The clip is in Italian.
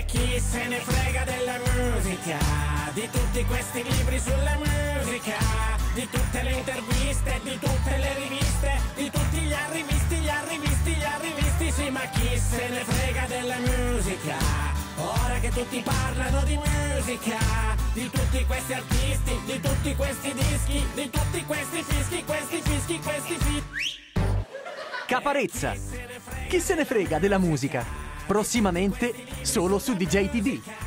chi se ne frega della musica, di tutti questi libri sulla musica, di tutte le interviste, di tutte le riviste, di tutti gli arrivisti, gli arrivisti, gli arrivisti, sì, ma chi se ne frega della musica, ora che tutti parlano di musica, di tutti questi artisti, di tutti questi dischi, di tutti questi fischi, questi fischi, questi fischi. Caparezza. Chi se ne frega della musica? Prossimamente solo su DJ TV.